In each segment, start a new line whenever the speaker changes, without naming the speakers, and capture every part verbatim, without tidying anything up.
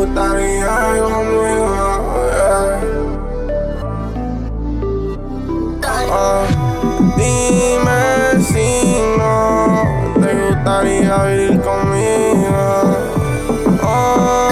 gustaría conmigo, yeah. Ah, dime si no te gustaría vivir conmigo. Oh,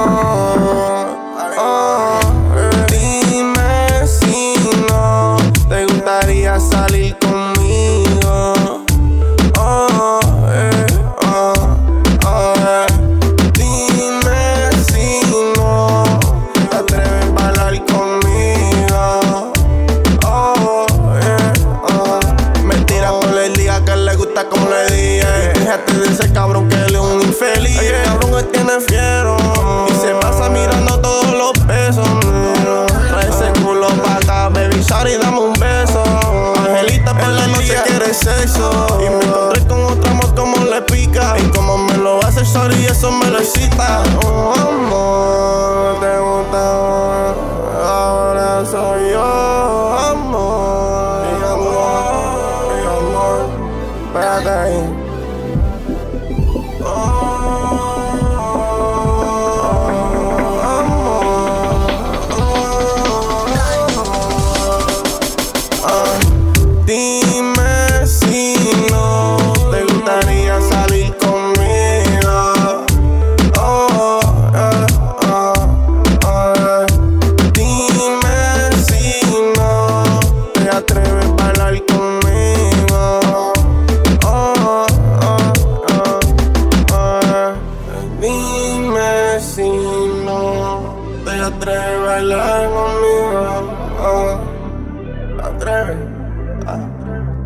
oh, eh. Dime si no te gustaría salir conmigo. Oh, eh, oh, oh, eh. Dime si no te atreves a bailar conmigo. Oh, eh, oh. Me tira por el día que le gusta como le dije. Fíjate de ese cabrón que él es un infeliz. Ay, el cabrón que tiene fiero y se pasa mirando todos los besos. Trae ese culo pa' acá, baby, sorry, dame un beso. Angelita por la noche quiere sexo y me encontré con otro amor como le pica. Y como me lo hace, sorry, eso me lo excita. Oh, amor, te gusta, ahora soy yo, amor. Mi amor, mi amor, espérate ahí. Dime si no te gustaría salir conmigo. Oh, eh, oh, oh. Dime si no te atreves a bailar conmigo. Oh, oh, oh, oh. Dime si no te atreves a bailar conmigo. Oh, ¿te atreves? Ah.